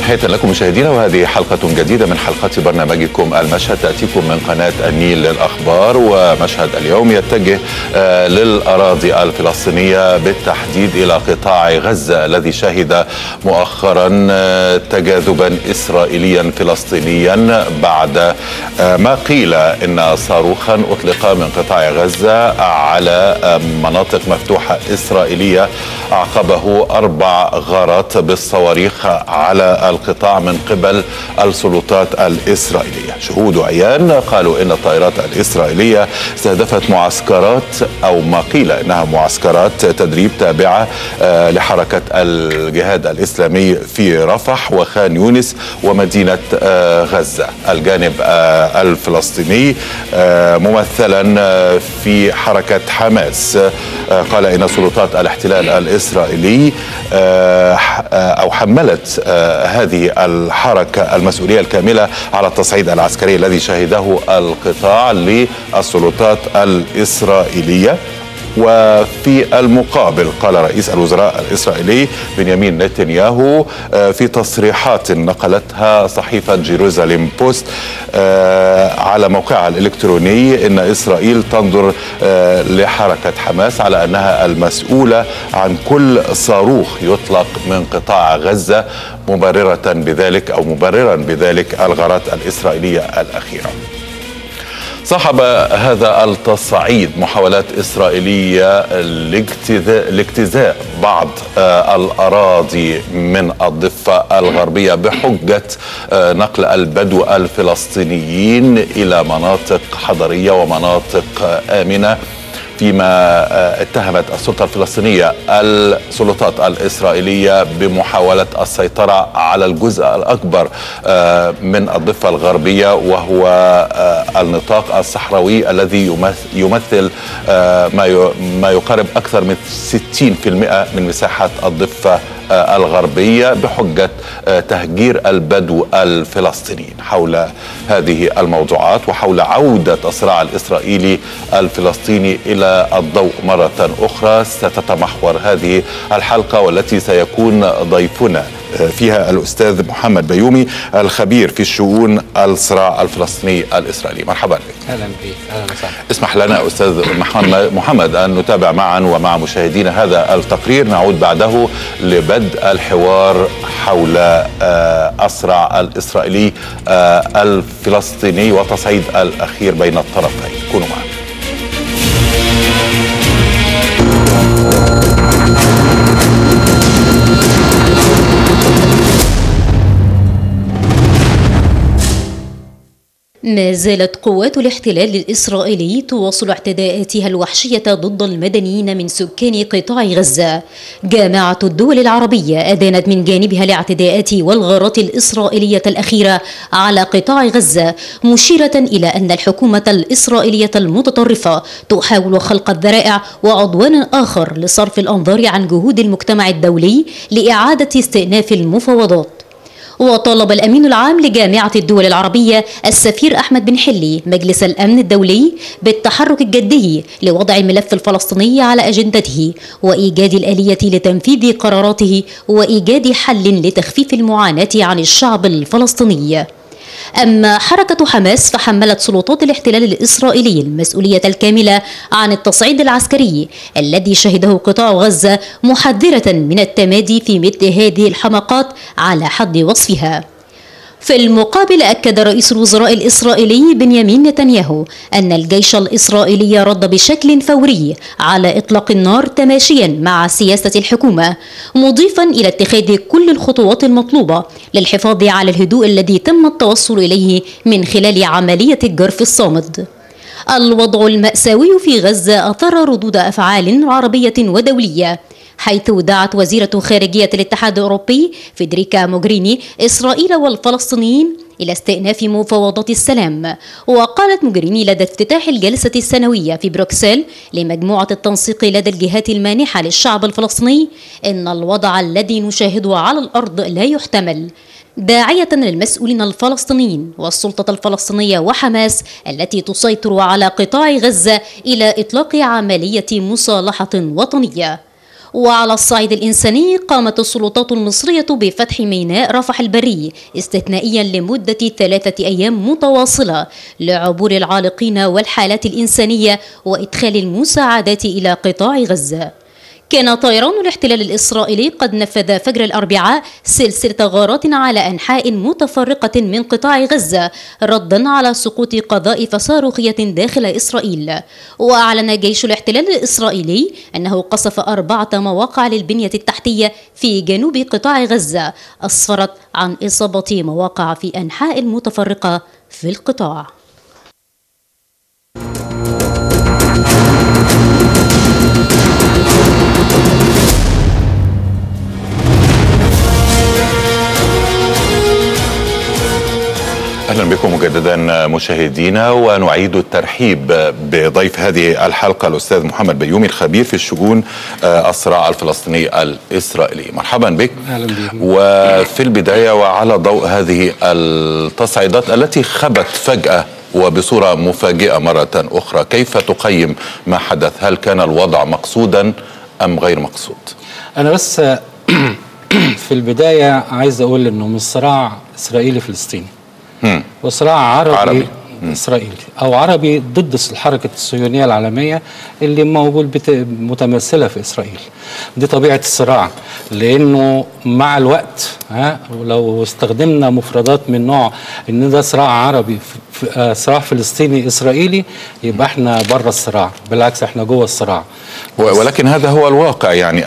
تحية لكم مشاهدينا، وهذه حلقة جديدة من حلقات برنامجكم المشهد تأتيكم من قناة النيل للأخبار. ومشهد اليوم يتجه للأراضي الفلسطينية، بالتحديد إلى قطاع غزة الذي شهد مؤخرا تجاذبا إسرائيليا فلسطينيا بعد ما قيل إن صاروخا أطلق من قطاع غزة على مناطق مفتوحة إسرائيلية أعقبه 4 غارات بالصواريخ على القطاع من قبل السلطات الإسرائيلية. شهود عيان قالوا إن الطائرات الإسرائيلية استهدفت معسكرات، أو ما قيل إنها معسكرات تدريب تابعة لحركة الجهاد الإسلامي في رفح وخان يونس ومدينة غزة. الجانب الفلسطيني ممثلا في حركة حماس قال إن سلطات الاحتلال الإسرائيلي أو حملت هذه الحركة المسؤولية الكاملة على التصعيد العسكري الذي شهده القطاع للسلطات الإسرائيلية. وفي المقابل قال رئيس الوزراء الإسرائيلي بنيامين نتنياهو في تصريحات نقلتها صحيفة جيروزاليم بوست على موقعها الإلكتروني إن إسرائيل تنظر لحركة حماس على أنها المسؤولة عن كل صاروخ يطلق من قطاع غزة، مبررا بذلك الغارات الإسرائيلية الأخيرة. صاحب هذا التصعيد محاولات إسرائيلية لاجتزاء بعض الأراضي من الضفة الغربية بحجة نقل البدو الفلسطينيين إلى مناطق حضرية ومناطق آمنة، فيما اتهمت السلطة الفلسطينية السلطات الإسرائيلية بمحاولة السيطرة على الجزء الأكبر من الضفة الغربية، وهو النطاق الصحراوي الذي يمثل ما يقارب أكثر من 60% من مساحة الضفة الغربية، بحجة تهجير البدو الفلسطينيين. حول هذه الموضوعات وحول عودة الصراع الإسرائيلي الفلسطيني إلى الضوء مرة أخرى ستتمحور هذه الحلقة، والتي سيكون ضيفنا فيها الأستاذ محمد بيومي الخبير في الشؤون الصراع الفلسطيني الإسرائيلي. مرحبا بك. أهلا بك. أهلا وسهلا. اسمح لنا أستاذ محمد أن نتابع معا ومع مشاهدينا هذا التقرير، نعود بعده لبدء الحوار حول الصراع الإسرائيلي الفلسطيني وتصعيد الأخير بين الطرفين. كونوا معنا. ما زالت قوات الاحتلال الإسرائيلي تواصل اعتداءاتها الوحشية ضد المدنيين من سكان قطاع غزة. جامعة الدول العربية أدانت من جانبها الاعتداءات والغارات الإسرائيلية الأخيرة على قطاع غزة، مشيرة إلى أن الحكومة الإسرائيلية المتطرفة تحاول خلق الذرائع وعدوان آخر لصرف الأنظار عن جهود المجتمع الدولي لإعادة استئناف المفاوضات. وطالب الأمين العام لجامعة الدول العربية السفير أحمد بن حلي مجلس الأمن الدولي بالتحرك الجدي لوضع الملف الفلسطيني على أجندته وإيجاد الآلية لتنفيذ قراراته وإيجاد حل لتخفيف المعاناة عن الشعب الفلسطيني. أما حركة حماس فحملت سلطات الاحتلال الإسرائيلي المسؤولية الكاملة عن التصعيد العسكري الذي شهده قطاع غزة، محذرة من التمادي في مثل هذه الحماقات على حد وصفها. في المقابل أكد رئيس الوزراء الإسرائيلي بنيامين نتنياهو أن الجيش الإسرائيلي رد بشكل فوري على إطلاق النار تماشيا مع سياسة الحكومة، مضيفا إلى اتخاذ كل الخطوات المطلوبة للحفاظ على الهدوء الذي تم التوصل إليه من خلال عملية الجرف الصامد. الوضع المأساوي في غزة أثار ردود أفعال عربية ودولية، حيث دعت وزيرة خارجية الاتحاد الأوروبي فيدريكا موغريني إسرائيل والفلسطينيين إلى استئناف مفاوضات السلام. وقالت موغريني لدى افتتاح الجلسة السنوية في بروكسل لمجموعة التنسيق لدى الجهات المانحة للشعب الفلسطيني إن الوضع الذي نشاهده على الأرض لا يحتمل، داعية للمسؤولين الفلسطينيين والسلطة الفلسطينية وحماس التي تسيطر على قطاع غزة إلى إطلاق عملية مصالحة وطنية. وعلى الصعيد الإنساني قامت السلطات المصرية بفتح ميناء رفح البري استثنائيا لمدة 3 أيام متواصلة لعبور العالقين والحالات الإنسانية وإدخال المساعدات إلى قطاع غزة. كان طيران الاحتلال الإسرائيلي قد نفذ فجر الأربعاء سلسلة غارات على أنحاء متفرقة من قطاع غزة ردا على سقوط قذائف صاروخية داخل إسرائيل. وأعلن جيش الاحتلال الإسرائيلي أنه قصف 4 مواقع للبنية التحتية في جنوب قطاع غزة أسفرت عن إصابة مواقع في أنحاء متفرقة في القطاع. أهلا بكم مجددا مشاهدينا، ونعيد الترحيب بضيف هذه الحلقة الأستاذ محمد بيومي الخبير في الشؤون الصراع الفلسطيني الإسرائيلي. مرحبا بك. أهلا بك. وفي البداية وعلى ضوء هذه التصعيدات التي خبت فجأة وبصورة مفاجئة مرة أخرى، كيف تقيم ما حدث؟ هل كان الوضع مقصودا أم غير مقصود؟ أنا بس في البداية عايز أقول إنه مش صراع إسرائيلي فلسطيني، وصراع عربي إسرائيلي أو عربي ضد الحركة الصهيونية العالمية اللي موجود متمثلة في إسرائيل. دي طبيعة الصراع، لأنه مع الوقت لو استخدمنا مفردات من نوع إن ده صراع عربي صراع فلسطيني إسرائيلي يبقى احنا بره الصراع، بالعكس احنا جوه الصراع. ولكن هذا هو الواقع، يعني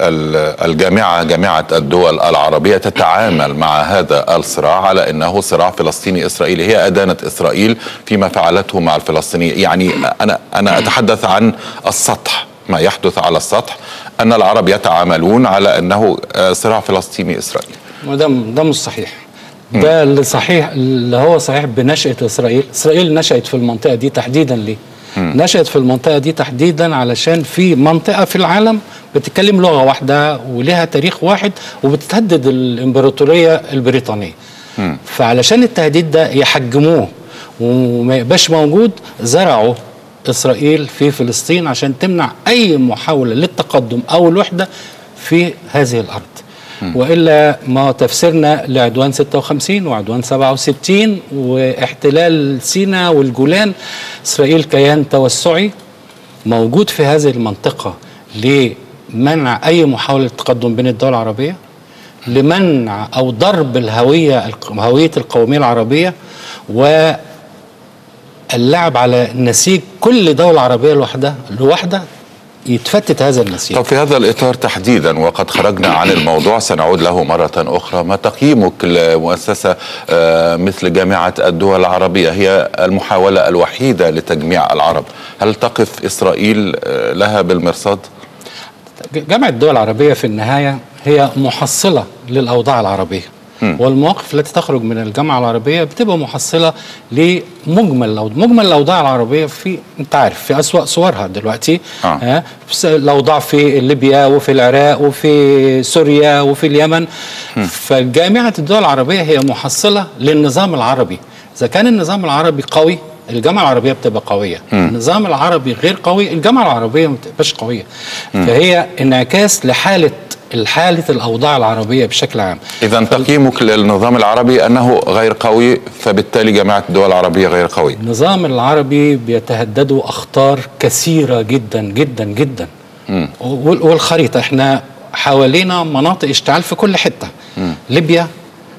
جامعة الدول العربية تتعامل مع هذا الصراع على أنه صراع فلسطيني إسرائيلي. هي أدانت إسرائيل فيما فعلته مع الفلسطينيين. يعني أنا أتحدث عن السطح، ما يحدث على السطح، أن العرب يتعاملون على أنه صراع فلسطيني إسرائيلي، وده مش صحيح. ده اللي صحيح، اللي هو صحيح بنشأة إسرائيل. إسرائيل نشأت في المنطقة دي تحديدا ليه؟ نشأت في المنطقة دي تحديدا علشان في منطقة في العالم بتتكلم لغة واحدة ولها تاريخ واحد وبتتهدد الإمبراطورية البريطانية. فعلشان التهديد ده يحجموه وما يبقاش موجود، زرعوا إسرائيل في فلسطين عشان تمنع أي محاولة للتقدم أو الوحدة في هذه الأرض. وإلا ما تفسيرنا لعدوان 56 وعدوان 67 واحتلال سيناء والجولان. إسرائيل كيان توسعي موجود في هذه المنطقة لمنع أي محاولة تقدم بين الدول العربية، لمنع أو ضرب هوية القومية العربية، واللعب على نسيج كل دولة عربية لوحدها يتفتت هذا النسيج. طب في هذا الإطار تحديدا، وقد خرجنا عن الموضوع سنعود له مرة أخرى، ما تقييمك لمؤسسة مثل جامعة الدول العربية؟ هي المحاولة الوحيدة لتجميع العرب، هل تقف إسرائيل لها بالمرصاد؟ جامعة الدول العربية في النهاية هي محصلة للأوضاع العربية، والمواقف التي تخرج من الجامعة العربية بتبقى محصلة لمجمل الأوضاع العربية في، أنت عارف، في أسوأ صورها دلوقتي. الأوضاع في ليبيا وفي العراق وفي سوريا وفي اليمن. فجامعة الدول العربية هي محصلة للنظام العربي. إذا كان النظام العربي قوي الجامعة العربية بتبقى قوية، النظام العربي غير قوي الجامعة العربية ما بتبقاش قوية. فهي انعكاس لحالة الأوضاع العربية بشكل عام. إذا تقييمك للنظام العربي أنه غير قوي، فبالتالي جامعة الدول العربية غير قوي. النظام العربي بيتهدده أخطار كثيرة جدا جدا جدا. والخريطة احنا حوالينا مناطق اشتعال في كل حتة. ليبيا،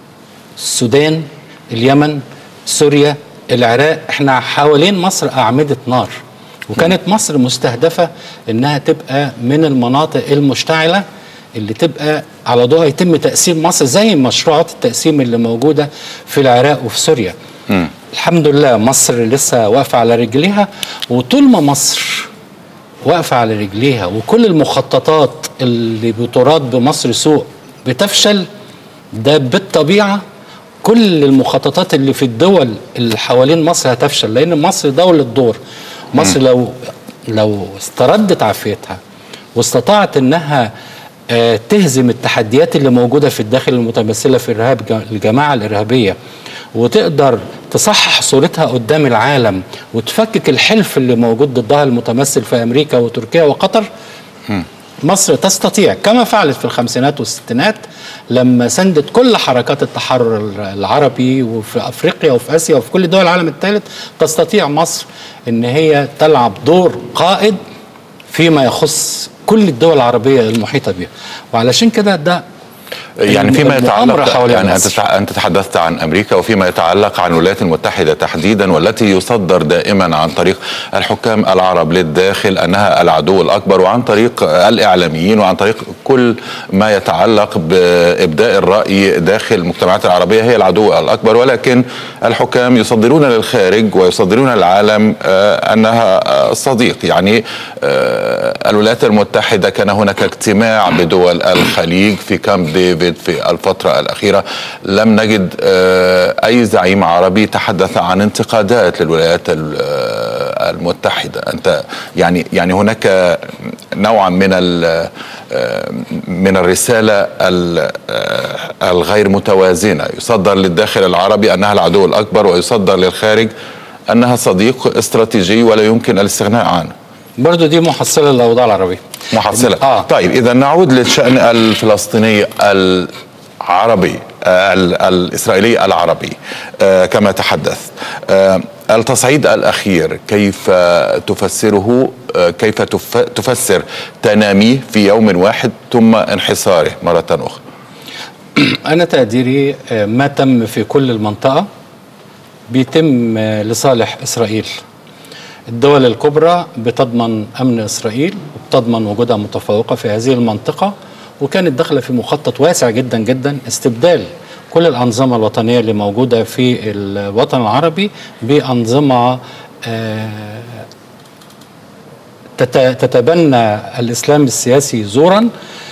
السودان، اليمن، سوريا، العراق، احنا حوالين مصر أعمدة نار. وكانت مصر مستهدفة انها تبقى من المناطق المشتعلة اللي تبقى على ضوء يتم تقسيم مصر زي مشروعات التقسيم اللي موجودة في العراق وفي سوريا. الحمد لله مصر لسه واقفة على رجليها، وطول ما مصر واقفة على رجليها وكل المخططات اللي بتراد بمصر سوء بتفشل، ده بالطبيعة كل المخططات اللي في الدول اللي حوالين مصر هتفشل، لأن مصر دولة دور. مصر لو استردت عافيتها واستطاعت انها تهزم التحديات اللي موجودة في الداخل المتمثلة في الجماعة الإرهابية، وتقدر تصحح صورتها قدام العالم وتفكك الحلف اللي موجود ضدها المتمثل في أمريكا وتركيا وقطر، مصر تستطيع كما فعلت في الخمسينات والستينات لما سندت كل حركات التحرر العربي وفي أفريقيا وفي آسيا وفي كل دول العالم الثالث، تستطيع مصر إن هي تلعب دور قائد فيما يخص كل الدول العربية المحيطة بها. وعلشان كده ده يعني فيما يتعلق، يعني أنت تحدثت عن أمريكا وفيما يتعلق عن الولايات المتحدة تحديدا، والتي يصدر دائما عن طريق الحكام العرب للداخل أنها العدو الأكبر، وعن طريق الإعلاميين، وعن طريق كل ما يتعلق بإبداء الرأي داخل المجتمعات العربية هي العدو الأكبر، ولكن الحكام يصدرون للخارج ويصدرون للعالم أنها صديق. يعني الولايات المتحدة كان هناك اجتماع بدول الخليج في كامب ديفيد في الفترة الأخيرة، لم نجد أي زعيم عربي تحدث عن انتقادات للولايات المتحدة. أنت يعني هناك نوعا من الرسالة الغير متوازنة، يصدر للداخل العربي أنها العدو الأكبر، ويصدر للخارج أنها صديق استراتيجي ولا يمكن الاستغناء عنه. برضو دي محصلة للأوضاع العربية. محصلة. طيب إذا نعود للشأن الفلسطيني العربي الإسرائيلي العربي كما تحدث، التصعيد الأخير كيف تفسره؟ كيف تفسر تناميه في يوم واحد ثم انحساره مرة أخرى؟ أنا تقديري ما تم في كل المنطقة بيتم لصالح إسرائيل. الدول الكبرى بتضمن أمن إسرائيل وبتضمن وجودها متفوقة في هذه المنطقة، وكانت داخلة في مخطط واسع جدا جدا استبدال كل الأنظمة الوطنية اللي موجودة في الوطن العربي بأنظمة تتبنى الإسلام السياسي زورا،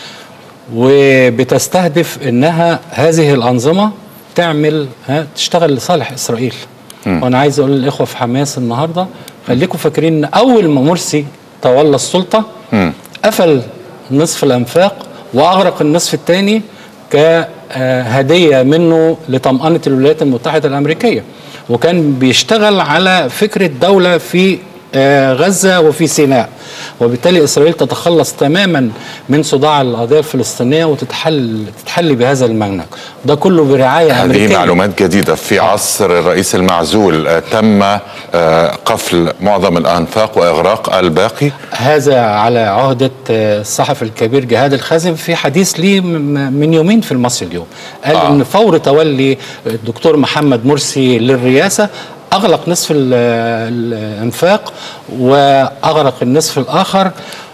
وبتستهدف أنها هذه الأنظمة تشتغل لصالح إسرائيل. وأنا عايز أقول للإخوة في حماس النهاردة، خليكم فاكرين أن أول ما مرسي تولى السلطة قفل نصف الأنفاق وأغرق النصف الثاني كهدية منه لطمأنة الولايات المتحدة الأمريكية، وكان بيشتغل على فكرة دولة في غزة وفي سيناء، وبالتالي إسرائيل تتخلص تماما من صداع القضية الفلسطينية وتتحل بهذا المنهج. ده كله برعاية أمريكية. هذه معلومات جديدة. في عصر الرئيس المعزول تم قفل معظم الأنفاق وإغراق الباقي. هذا على عهدة الصحفي الكبير جهاد الخازن في حديث لي من يومين في المصري اليوم، قال إن فور تولي الدكتور محمد مرسي للرئاسة أغلق نصف الأنفاق وأغرق النصف الآخر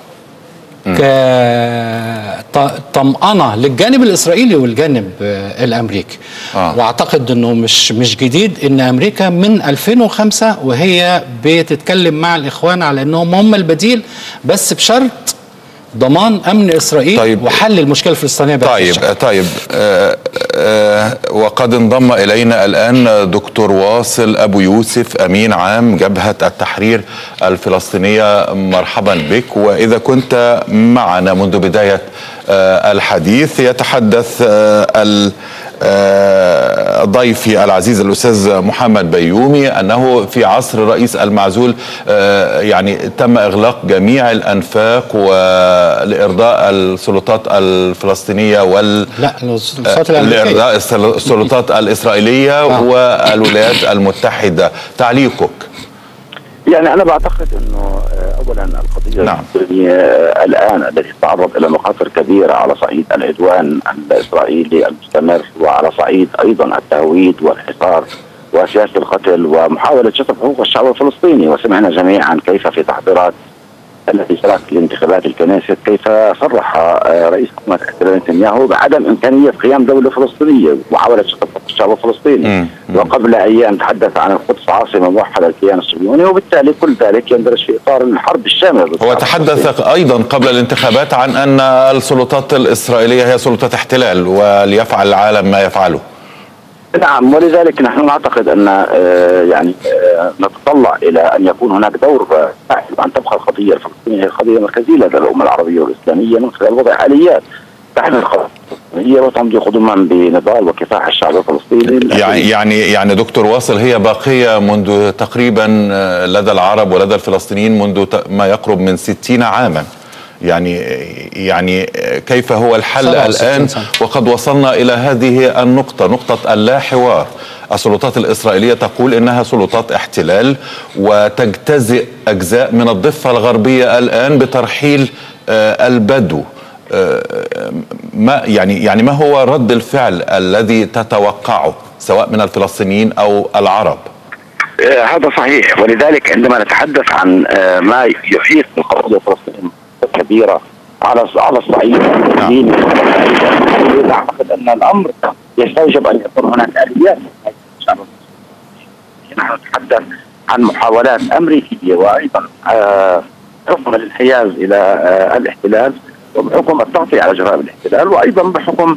كطمأنة للجانب الإسرائيلي والجانب الأمريكي. وأعتقد أنه مش جديد أن أمريكا من 2005 وهي بتتكلم مع الإخوان على أنهم هم البديل، بس بشرط ضمان أمن إسرائيل. طيب، وحل المشكلة الفلسطينية. طيب وقد انضم إلينا الآن دكتور واصل أبو يوسف، أمين عام جبهة التحرير الفلسطينية. مرحبا بك. وإذا كنت معنا منذ بداية الحديث، يتحدث ضيفي العزيز الأستاذ محمد بيومي أنه في عصر الرئيس المعزول يعني تم إغلاق جميع الأنفاق لإرضاء السلطات الفلسطينية لإرضاء السلطات الإسرائيلية والولايات المتحدة. تعليقك؟ يعني أنا بعتقد أنه أولا القضية الآن التي تتعرض إلى مخاطر كبيرة على صعيد العدوان الإسرائيلي المستمر، وعلى صعيد أيضا التهويد والحصار وسياسة القتل ومحاولة شطب حقوق الشعب الفلسطيني. وسمعنا جميعا كيف في تحضيرات التي سرت لانتخابات الكنيست كيف صرح رئيس حكومة نتنياهو بعدم إمكانية قيام دولة فلسطينية ومحاولة شطب حقوق الشعب الفلسطيني. وقبل أيام تحدث عن القدس عاصمة موحدة للكيان الصهيوني، وبالتالي كل ذلك يندرج في إطار الحرب الشاملة. هو تحدث أيضا قبل الانتخابات عن أن السلطات الإسرائيلية هي سلطة احتلال وليفعل العالم ما يفعله. نعم، ولذلك نحن نعتقد أن نتطلع إلى أن يكون هناك دور فاعل، وأن تبقى القضية الفلسطينية هي قضية مركزية لدى الأمة العربية والإسلامية من خلال وضع آليات تحمي القضية الفلسطينية وتمضي قدما بنضال وكفاح الشعب الفلسطيني. يعني دكتور واصل، هي باقية منذ تقريبا لدى العرب ولدى الفلسطينيين منذ ما يقرب من 60 عاما. يعني كيف هو الحل الآن وقد وصلنا إلى هذه النقطة، نقطة اللا حوار؟ السلطات الإسرائيلية تقول إنها سلطات احتلال وتجتزئ أجزاء من الضفة الغربية الآن بترحيل البدو. ما هو رد الفعل الذي تتوقعه سواء من الفلسطينيين أو العرب؟ هذا صحيح، ولذلك عندما نتحدث عن ما يحيط بالقضية الفلسطينية كبيرة على الصعيد الديني، أعتقد أن الأمر يستوجب أن يكون هناك آليات. نحن نتحدث عن محاولات أمريكية وأيضا حكم الانحياز إلى الاحتلال وبحكم التغطية على جرائم الاحتلال، وأيضا بحكم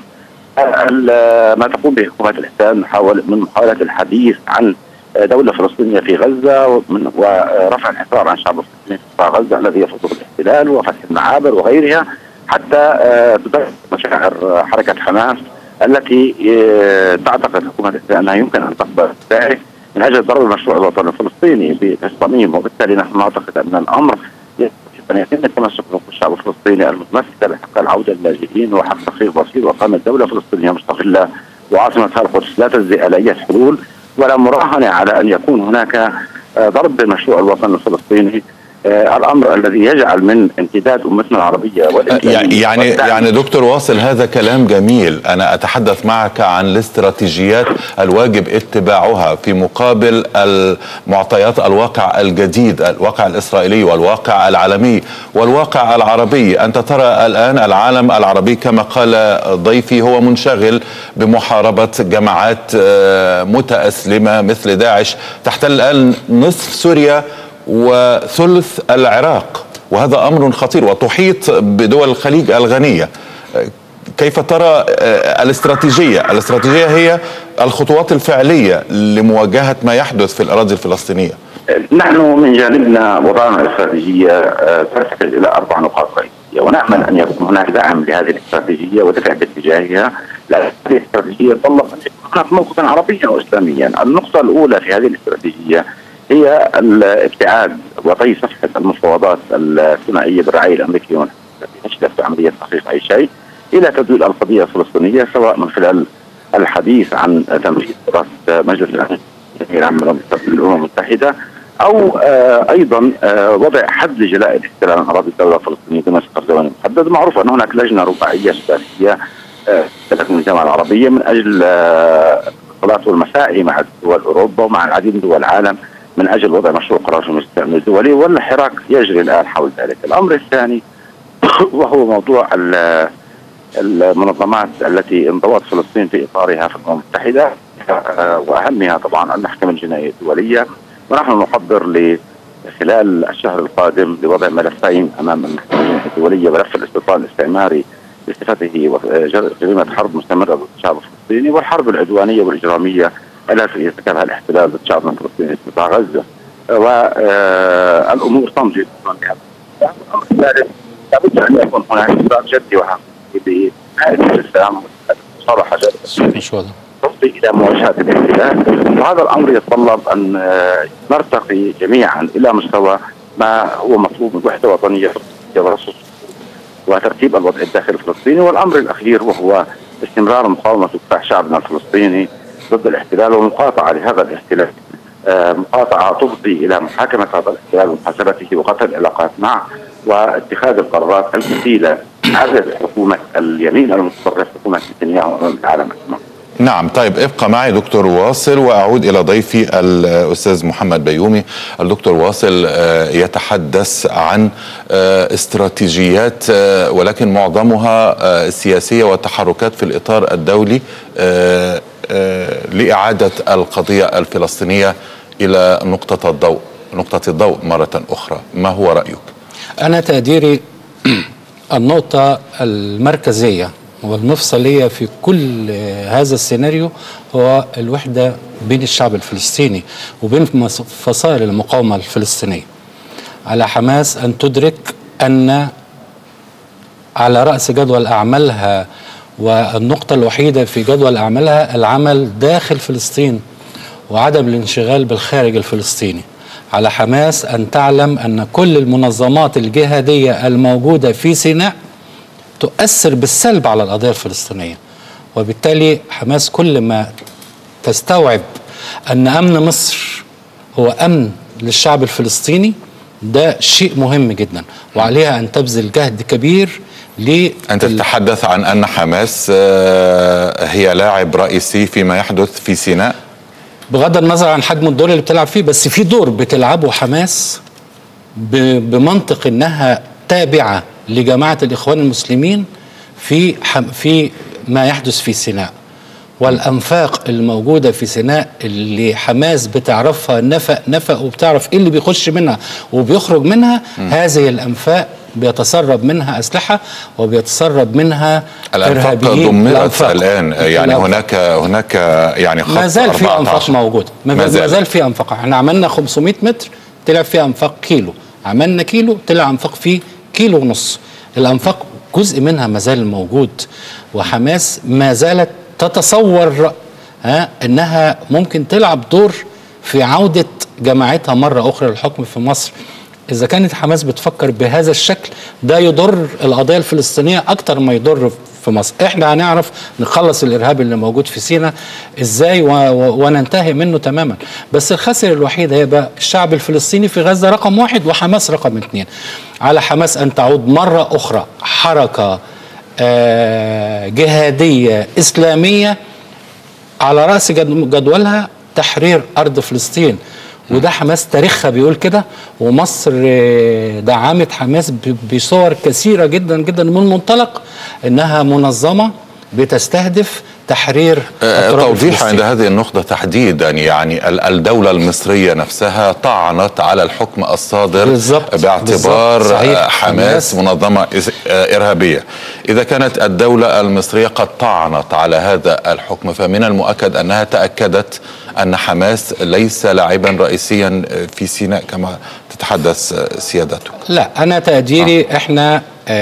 ما تقوم به حكومة الاحتلال من محاولات الحديث عن دولة فلسطينية في غزة ورفع الحصار عن شعب الفلسطيني في قطاع غزة الذي يفوز بالاحتلال وفتح المعابر وغيرها، حتى تدرس مشاعر حركة حماس التي تعتقد حكومة الاحتلال أنها يمكن أن تقبل ذلك من أجل ضرب المشروع الوطني الفلسطيني بالصميم. وبالتالي نحن نعتقد أن الأمر أن يتم التمسك بالشعب الفلسطيني المتمسك بحق العودة للاجئين وحق تحقيق بسيط وإقامة دولة فلسطينية مستقلة وعاصمتها القدس لا تجزي آلية حلول ولا مراهنة على أن يكون هناك ضرب بالمشروع الوطني الفلسطيني، الأمر الذي يجعل من امتداد أمتنا العربية يعني دكتور واصل، هذا كلام جميل. أنا أتحدث معك عن الاستراتيجيات الواجب اتباعها في مقابل المعطيات الواقع الجديد، الواقع الإسرائيلي والواقع العالمي والواقع العربي. أنت ترى الآن العالم العربي كما قال ضيفي هو منشغل بمحاربة جماعات متأسلمة مثل داعش تحتل الآن نصف سوريا وثلث العراق، وهذا أمر خطير، وتحيط بدول الخليج الغنية. كيف ترى الاستراتيجية هي الخطوات الفعلية لمواجهة ما يحدث في الأراضي الفلسطينية؟ نحن من جانبنا وضعنا استراتيجية ترتكز إلى 4 نقاط رئيسية، ونأمل أن يكون هناك دعم لهذه الاستراتيجية ودفع باتجاهها، لأن هذه الاستراتيجية تطلب أن يكون هناك موقفا عربيا وإسلاميا. النقطة الأولى في هذه الاستراتيجية هي الابتعاد وطي صفحة المفاوضات الثنائية بالرعاية الأمريكية والتي تشتغل في عملية تحقيق أي شيء إلى تدويل القضية الفلسطينية، سواء من خلال الحديث عن تنفيذ قرارات مجلس الأمن العام للأمم المتحدة، أو أيضا وضع حد لجلاء الاحتلال عن أراضي الدولة الفلسطينية بمسقط زمني محدد. معروف أن هناك لجنة رباعية ثلاثية من الجامعة العربية من أجل الاتصالات والمساعي مع دول أوروبا ومع العديد من دول العالم من أجل وضع مشروع قرار المستعمر الدولي، والحراك يجري الآن حول ذلك. الأمر الثاني وهو موضوع المنظمات التي انضوت فلسطين في إطارها في الأمم المتحدة، وأهمها طبعا المحكمة الجنائية الدولية، ونحن نحضر خلال الشهر القادم لوضع ملفين أمام المحكمة الجنائية الدولية: ملف الاستيطان الاستعماري بصفته جريمة حرب مستمرة ضد الشعب الفلسطيني، والحرب العدوانية والإجرامية التي ارتكبها الاحتلال ضد شعبنا الفلسطيني في قطاع غزة، والأمور تمضي. الأمر الثالث لابد أن يكون هناك إصرار جدي وحقيقي بنهاية الإسلام وصراحة تفضي إلى مواجهة الاحتلال، وهذا الأمر يتطلب أن نرتقي جميعا إلى مستوى ما هو مطلوب من وحدة وطنية وترتيب الوضع الداخلي الفلسطيني. والأمر الأخير وهو استمرار مقاومة ودفاع شعبنا الفلسطيني ضد الاحتلال ومقاطعة لهذا الاحتلال، مقاطعة تفضي إلى محاكمة هذا الاحتلال ومحاسبته وقطع العلاقات معه واتخاذ القرارات الكفيلة عزل حكومة اليمين المتطرف حكومة نتنياهو أمام العالم أجمع. نعم، طيب ابقى معي دكتور واصل وأعود إلى ضيفي الأستاذ محمد بيومي. الدكتور واصل يتحدث عن استراتيجيات ولكن معظمها سياسية وتحركات في الإطار الدولي لإعادة القضية الفلسطينية إلى نقطة الضوء مرة أخرى. ما هو رأيك؟ أنا تقديري النقطة المركزية والمفصلية في كل هذا السيناريو هو الوحدة بين الشعب الفلسطيني وبين فصائل المقاومة الفلسطينية. على حماس أن تدرك أن على رأس جدول أعمالها والنقطة الوحيدة في جدول أعمالها العمل داخل فلسطين وعدم الانشغال بالخارج الفلسطيني. على حماس أن تعلم أن كل المنظمات الجهادية الموجودة في سيناء تؤثر بالسلب على القضية الفلسطينية. وبالتالي حماس كل ما تستوعب أن أمن مصر هو أمن للشعب الفلسطيني، ده شيء مهم جدا، وعليها أن تبذل جهد كبير. أنت تتحدث عن أن حماس هي لاعب رئيسي فيما يحدث في سيناء، بغض النظر عن حجم الدور اللي بتلعب فيه، بس في دور بتلعبه حماس بمنطق أنها تابعة لجماعة الإخوان المسلمين في ما يحدث في سيناء. والأنفاق الموجودة في سيناء اللي حماس بتعرفها نفق وبتعرف إيه اللي بيخش منها وبيخرج منها، هذه الأنفاق بيتسرب منها أسلحة وبيتسرب منها إرهابيين. دمرت الآن، يعني هناك يعني خط ما زال في أنفاق موجودة، ما زال في أنفاق. احنا عملنا 500 متر طلع فيها أنفاق كيلو، عملنا كيلو طلع أنفاق فيه كيلو ونص. الأنفاق جزء منها ما زال موجود، وحماس ما زالت تتصور أنها ممكن تلعب دور في عودة جماعتها مرة أخرى للحكم في مصر. إذا كانت حماس بتفكر بهذا الشكل ده يضر القضية الفلسطينية أكتر ما يضر في مصر. إحنا هنعرف نخلص الإرهاب اللي موجود في سيناء إزاي وننتهي منه تماما، بس الخاسر الوحيد هيبقى الشعب الفلسطيني في غزة رقم 1 وحماس رقم 2. على حماس أن تعود مرة أخرى حركة جهادية إسلامية على رأس جدولها تحرير أرض فلسطين، وده حماس تاريخها بيقول كده. ومصر دعمت حماس بصور كثيرة جدا جدا من منطلق انها منظمة بتستهدف تحرير توضيح عند هذه النقطة تحديدا، يعني الدولة المصرية نفسها طعنت على الحكم الصادر باعتبار حماس منظمة إرهابية. إذا كانت الدولة المصرية قد طعنت على هذا الحكم، فمن المؤكد أنها تأكدت أن حماس ليس لاعبا رئيسيا في سيناء كما تتحدث سيادتك. لا، أنا تقديري إحنا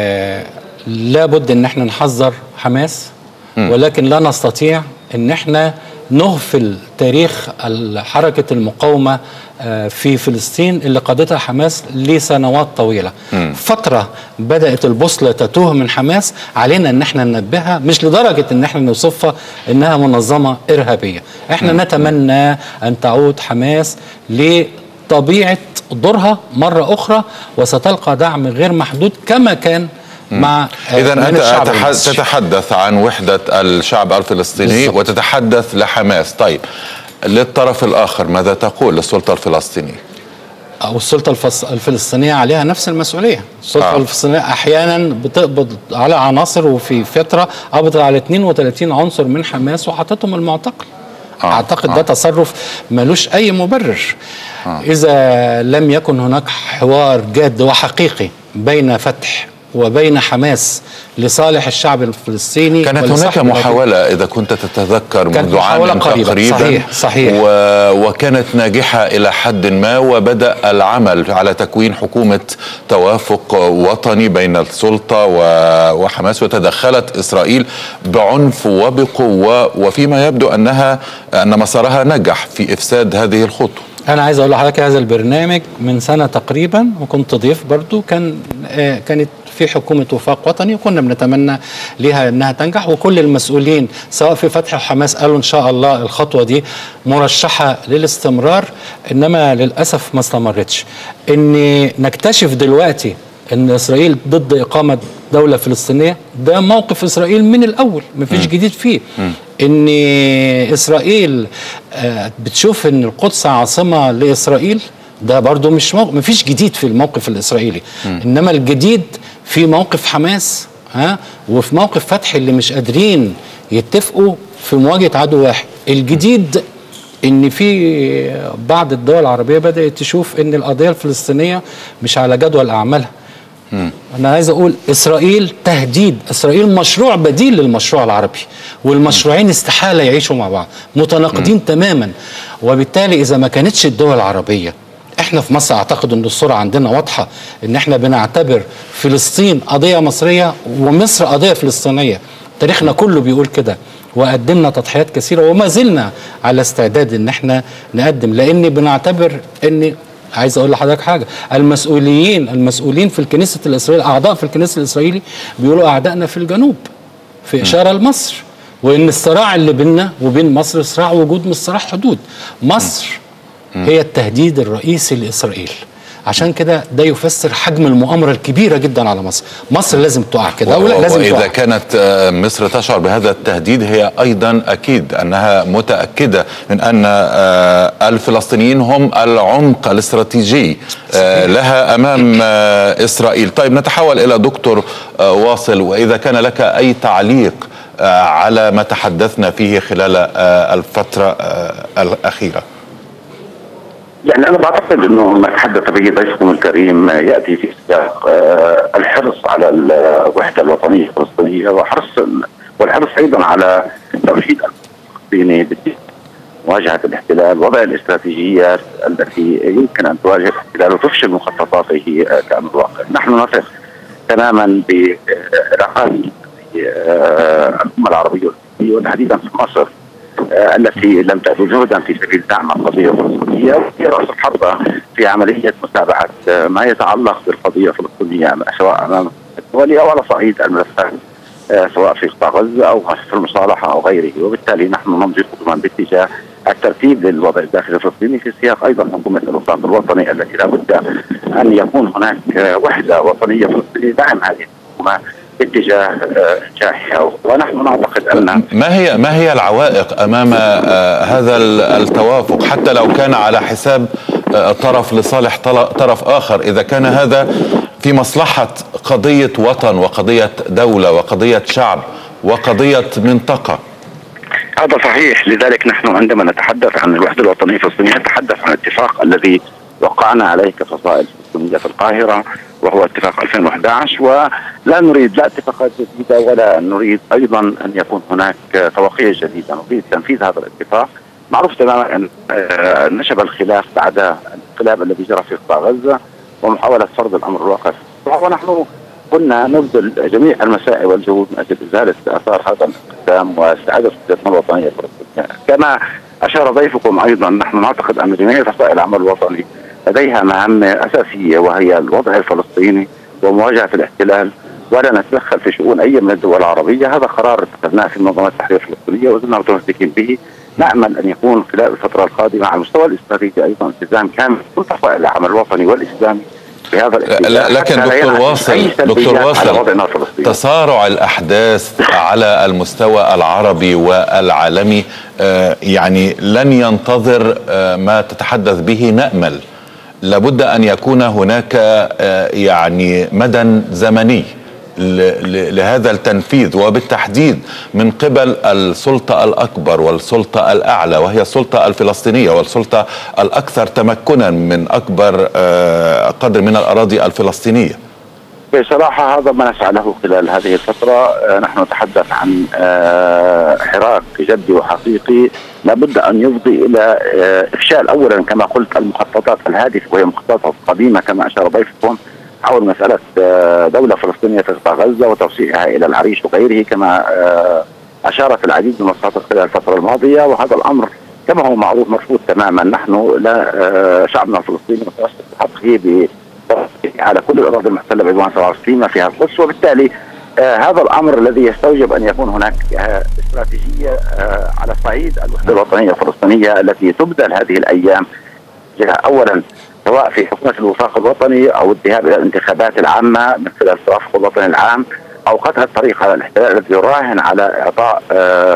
لابد أن احنا نحذر حماس، ولكن لا نستطيع ان احنا نغفل تاريخ حركة المقاومة في فلسطين اللي قادتها حماس لسنوات طويلة. فترة بدأت البوصلة تتوه من حماس، علينا ان احنا ننبهها، مش لدرجة ان احنا نوصفها انها منظمة إرهابية. احنا نتمنى ان تعود حماس لطبيعة دورها مرة أخرى، وستلقى دعم غير محدود كما كان مع إذا أنت تتحدث عن وحدة الشعب الفلسطيني بالزبط. وتتحدث لحماس. طيب للطرف الآخر ماذا تقول للسلطة الفلسطينية؟ أو السلطة الفلسطينية عليها نفس المسؤولية. السلطة الفلسطينية أحيانا بتقبض على عناصر، وفي فترة قبضت على 32 عنصر من حماس وحطتهم المعتقل. أعتقد ده تصرف ملوش أي مبرر. إذا لم يكن هناك حوار جاد وحقيقي بين فتح وبين حماس لصالح الشعب الفلسطيني. كانت هناك محاولة إذا كنت تتذكر منذ عام تقريبا، صحيح. وكانت ناجحة إلى حد ما، وبدأ العمل على تكوين حكومة توافق وطني بين السلطة وحماس، وتدخلت إسرائيل بعنف وبقوة، وفيما يبدو أن مسارها نجح في إفساد هذه الخطوة. أنا عايز أقول لحضرتك هذا البرنامج من سنة تقريبا، وكنت ضيف برضو، كانت في حكومة وفاق وطني، وكنا بنتمنى لها أنها تنجح، وكل المسؤولين سواء في فتح وحماس قالوا إن شاء الله الخطوة دي مرشحة للاستمرار، إنما للأسف ما استمرتش. إن نكتشف دلوقتي أن إسرائيل ضد إقامة دولة فلسطينية، ده موقف إسرائيل من الأول، مفيش جديد فيه. إن إسرائيل بتشوف أن القدس عاصمة لإسرائيل، ده برضو مفيش جديد في الموقف الإسرائيلي. إنما الجديد في موقف حماس وفي موقف فتح اللي مش قادرين يتفقوا في مواجهة عدو واحد. الجديد ان في بعض الدول العربية بدأت تشوف ان القضية الفلسطينية مش على جدول اعمالها. انا عايز اقول اسرائيل تهديد، اسرائيل مشروع بديل للمشروع العربي، والمشروعين استحالة يعيشوا مع بعض، متناقضين تماما. وبالتالي اذا ما كانتش الدول العربية، احنا في مصر اعتقد ان الصورة عندنا واضحة، ان احنا بنعتبر فلسطين قضية مصرية ومصر قضية فلسطينية. تاريخنا كله بيقول كده، وقدمنا تضحيات كثيرة وما زلنا على استعداد ان احنا نقدم، لان بنعتبر ان عايز اقول لحضرتك حاجه، المسؤولين في الكنيسه الاسرائيليه، اعضاء في الكنيسه الاسرائيلي بيقولوا اعدائنا في الجنوب، في اشاره لمصر، وان الصراع اللي بيننا وبين مصر صراع وجود مش صراع حدود. مصر هي التهديد الرئيسي لاسرائيل، عشان كده ده يفسر حجم المؤامره الكبيره جدا على مصر. مصر لازم تقع كده، لازم وإذا تقع. كانت مصر تشعر بهذا التهديد، هي أيضا أكيد أنها متأكدة من أن الفلسطينيين هم العمق الاستراتيجي لها أمام إسرائيل. طيب نتحول إلى دكتور واصل، وإذا كان لك أي تعليق على ما تحدثنا فيه خلال الفترة الأخيرة. يعني أنا بعتقد أنه ما تحدث به ضيفكم الكريم يأتي في سياق الحرص على الوحدة الوطنية الفلسطينية، والحرص أيضا على توحيد الفلسطيني مواجهة الاحتلال، وضع الاستراتيجيات التي يمكن أن تواجه الاحتلال وتفشل مخططاته كأمر واقع. نحن نثق تماما بعلاقات الأمة العربية وتحديدا في مصر التي لم تأخذ جهدا في سبيل دعم القضية الفلسطينية، وهي رأس الحربة في عملية متابعة ما يتعلق بالقضية الفلسطينية سواء أمام الدول أو على صعيد الملفات سواء في قطاع غزة أو في المصالحة أو غيره. وبالتالي نحن نمضي قدما باتجاه الترتيب للوضع الداخلي الفلسطيني في سياق أيضا حكومة الوساط الوطني التي لا بد أن يكون هناك وحدة وطنية فلسطينية دعم هذه الحكومة باتجاه انشائها. ونحن نعتقد ان ما هي العوائق امام هذا التوافق، حتى لو كان على حساب طرف لصالح طرف اخر، اذا كان هذا في مصلحة قضية وطن وقضية دولة وقضية شعب وقضية منطقة؟ هذا صحيح. لذلك نحن عندما نتحدث عن الوحدة الوطنية الفلسطينية نتحدث عن الاتفاق الذي وقعنا عليه كفصائل فلسطينية في القاهرة، وهو اتفاق 2011، ولا نريد لا اتفاقات جديدة ولا نريد أيضا أن يكون هناك توقيع جديدة، نريد تنفيذ هذا الاتفاق. معروف تماما أن نشب الخلاف بعد الانقلاب الذي جرى في قطاع غزة ومحاولة فرض الأمر الواقع، ونحن كنا نبذل جميع المساعي والجهود من أجل إزالة آثار هذا الانقسام واستعادة الوحدة الوطنية الفلسطينية. كما أشار ضيفكم أيضا نحن نعتقد أن جميع فصائل العمل الوطني لديها مهمة أساسية، وهي الوضع الفلسطيني ومواجهة الاحتلال، ولا نتدخل في شؤون أي من الدول العربية. هذا قرار اتخذناه في منظمة التحرير الفلسطينية وزلنا متمسكين به. نأمل أن يكون خلال الفترة القادمة على المستوى الاستراتيجي أيضا التزام كامل كل فصائل العمل الوطني والإسلامي بهذا الاتجاه. لكن دكتور واصل تسارع الأحداث على المستوى العربي والعالمي يعني لن ينتظر ما تتحدث به. نأمل لابد أن يكون هناك يعني مدى زمني لهذا التنفيذ، وبالتحديد من قبل السلطة الأكبر والسلطة الأعلى وهي السلطة الفلسطينية والسلطة الأكثر تمكنا من أكبر قدر من الأراضي الفلسطينية. بصراحة هذا ما نسعى له خلال هذه الفترة. نحن نتحدث عن حراك جدي وحقيقي لابد أن يفضي إلى إفشال أولا كما قلت المخططات الهادفة، وهي مخططات قديمة كما أشار ضيفكم حول مسألة دولة فلسطينية في قطاع غزة وتوسيعها إلى العريش وغيره، كما أشارت العديد من المصادر خلال الفترة الماضية. وهذا الأمر كما هو معروف مرفوض تماما. نحن لا شعبنا الفلسطيني متوسط بحقه على كل الأراضي المحتلة بعدوان 67 ما فيها القدس، وبالتالي هذا الأمر الذي يستوجب أن يكون هناك استراتيجية على صعيد الوحدة الوطنية الفلسطينية التي تبذل هذه الأيام أولا سواء في حكومة الوفاق الوطني أو الذهاب إلى الانتخابات العامة من خلال الترافق الوطني العام، أو قطع الطريق على الاحتلال الذي يراهن على إعطاء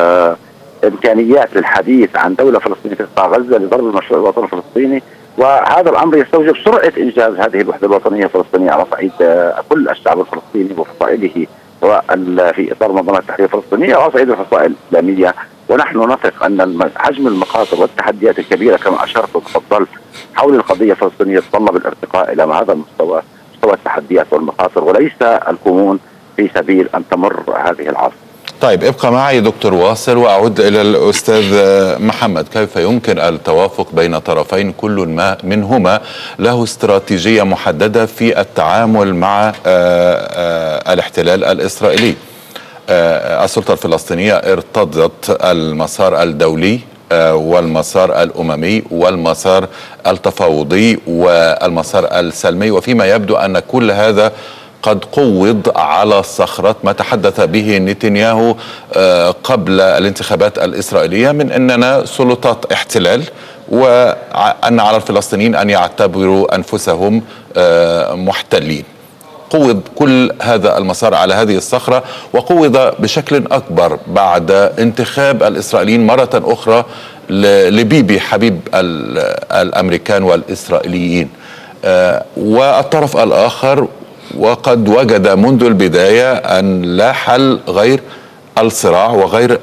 إمكانيات للحديث عن دولة فلسطينية في قطاع غزة لضرب المشروع الوطني الفلسطيني. وهذا الأمر يستوجب سرعة إنجاز هذه الوحدة الوطنية الفلسطينية على صعيد كل الشعب الفلسطيني وفصائله سواء في إطار منظمة التحرير الفلسطينية أو صعيد الفصائل الإسلامية. ونحن نثق أن حجم المخاطر والتحديات الكبيرة كما أشرت وتفضلت حول القضية الفلسطينية تتطلب الارتقاء إلى هذا المستوى، مستوى التحديات والمخاطر، وليس الكمون في سبيل أن تمر هذه العاصفة. طيب ابقى معي دكتور واصل وأعود إلى الأستاذ محمد. كيف يمكن التوافق بين طرفين كل منهما له استراتيجية محددة في التعامل مع الاحتلال الإسرائيلي؟ السلطة الفلسطينية ارتضت المسار الدولي والمسار الأممي والمسار التفاوضي والمسار السلمي، وفيما يبدو أن كل هذا قد قوض على صخرة ما تحدث به نتنياهو قبل الانتخابات الإسرائيلية من أننا سلطات احتلال، وأن على الفلسطينيين أن يعتبروا أنفسهم محتلين. قوض كل هذا المسار على هذه الصخرة، وقوض بشكل أكبر بعد انتخاب الإسرائيليين مرة أخرى لبيبي حبيب الأمريكان والإسرائيليين. والطرف الآخر وقد وجد منذ البداية أن لا حل غير الصراع وغير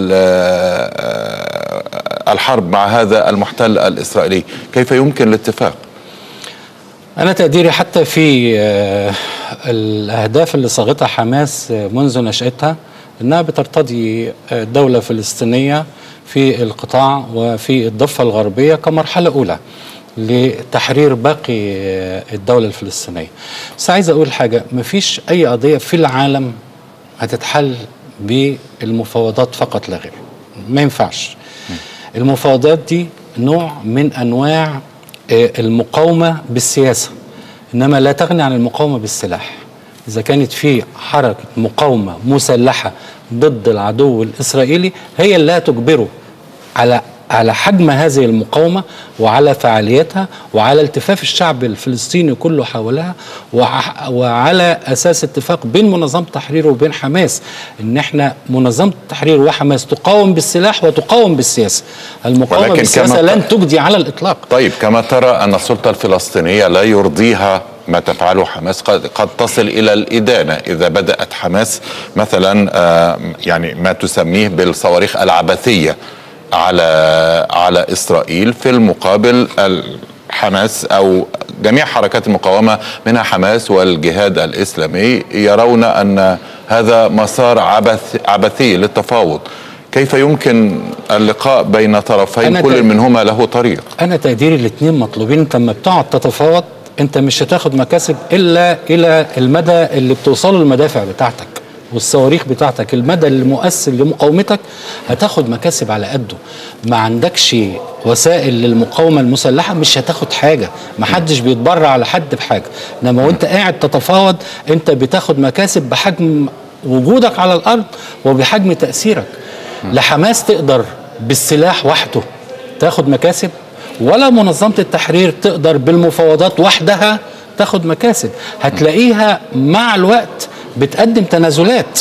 الحرب مع هذا المحتل الإسرائيلي. كيف يمكن الاتفاق؟ أنا تقديري حتى في الأهداف اللي صاغتها حماس منذ نشأتها أنها بترتضي دولة فلسطينية في القطاع وفي الضفة الغربية كمرحلة أولى لتحرير باقي الدولة الفلسطينية. بس عايز أقول حاجة، مفيش أي قضية في العالم هتتحل بالمفاوضات فقط لا غير، ما ينفعش. المفاوضات دي نوع من أنواع المقاومة بالسياسة، إنما لا تغني عن المقاومة بالسلاح. إذا كانت في حركة مقاومة مسلحة ضد العدو الإسرائيلي هي اللي هتجبره على حجم هذه المقاومة وعلى فعاليتها وعلى التفاف الشعب الفلسطيني كله حولها، وعلى أساس اتفاق بين منظمة التحرير وبين حماس إن احنا منظمة التحرير وحماس تقاوم بالسلاح وتقاوم بالسياسة. المقاومة بالسياسة لن تجدي على الإطلاق. طيب، كما ترى أن السلطة الفلسطينية لا يرضيها ما تفعله حماس، قد تصل إلى الإدانة إذا بدأت حماس مثلا يعني ما تسميه بالصواريخ العبثية على إسرائيل. في المقابل حماس أو جميع حركات المقاومة منها حماس والجهاد الإسلامي يرون أن هذا مسار عبثي للتفاوض. كيف يمكن اللقاء بين طرفين كل منهما له طريق؟ أنا تقديري الاثنين مطلوبين. انت لما بتقعد تتفاوض انت مش هتاخد مكاسب إلا إلى المدى اللي بتوصله المدافع بتاعتك والصواريخ بتاعتك، المدى المؤثر لمقاومتك هتاخد مكاسب على قده. ما عندكش وسائل للمقاومة المسلحة مش هتاخد حاجة، ما حدش بيتبرع على حد بحاجة. انما وانت قاعد تتفاوض انت بتاخد مكاسب بحجم وجودك على الأرض وبحجم تأثيرك. لا حماس تقدر بالسلاح وحده تاخد مكاسب، ولا منظمة التحرير تقدر بالمفاوضات وحدها تاخد مكاسب. هتلاقيها مع الوقت بتقدم تنازلات،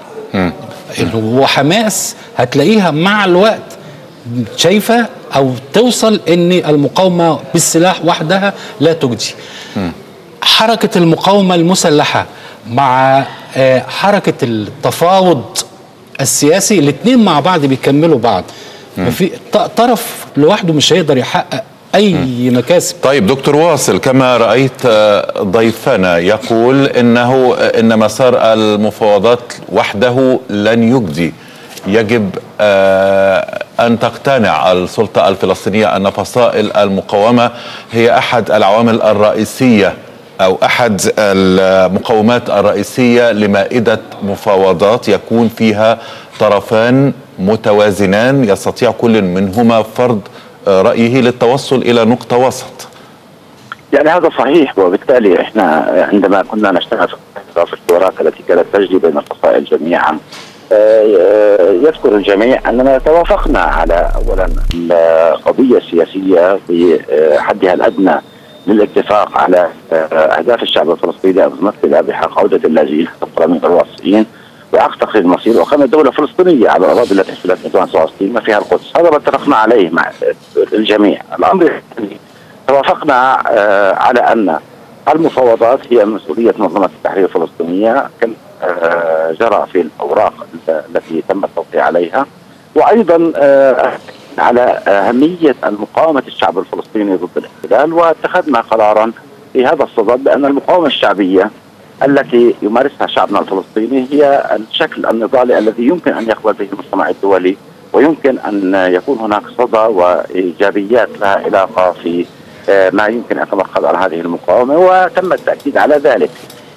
وحماس هتلاقيها مع الوقت شايفة أو توصل أن المقاومة بالسلاح وحدها لا تجدي. حركة المقاومة المسلحة مع حركة التفاوض السياسي الاثنين مع بعض بيكملوا بعض. في طرف لوحده مش هيقدر يحقق أي مكاسب. طيب دكتور واصل، كما رأيت ضيفنا يقول إن مسار المفاوضات وحده لن يجدي، يجب أن تقتنع السلطة الفلسطينية أن فصائل المقاومة هي أحد العوامل الرئيسية أو أحد المقومات الرئيسية لمائدة مفاوضات يكون فيها طرفان متوازنان يستطيع كل منهما فرض رأيه للتوصل إلى نقطة وسط. يعني هذا صحيح، وبالتالي احنا عندما كنا نشتغل في الحوارات التي كانت تجري بين الفصائل جميعا يذكر الجميع أننا توافقنا على أولا القضية السياسية بحدها الأدنى للاتفاق على أهداف الشعب الفلسطيني المتمثلة بحق عودة اللاجئين من الواسطين وعقد تقرير المصير وإقامة دولة فلسطينية على الأراضي التي احتلت 1967 ما فيها القدس. هذا ما اتفقنا عليه مع الجميع. الأمر الثاني توافقنا على أن المفاوضات هي مسؤولية منظمة التحرير الفلسطينية كما جرى في الأوراق التي تم التوقيع عليها، وأيضا على أهمية المقاومة الشعب الفلسطيني ضد الاحتلال، واتخذنا قرارا في هذا الصدد بأن المقاومة الشعبية التي يمارسها شعبنا الفلسطيني هي الشكل النضالي الذي يمكن أن يقبل به المجتمع الدولي، ويمكن أن يكون هناك صدى وإيجابيات لها علاقة في ما يمكن أن يتمخض على هذه المقاومة، وتم التأكيد على ذلك.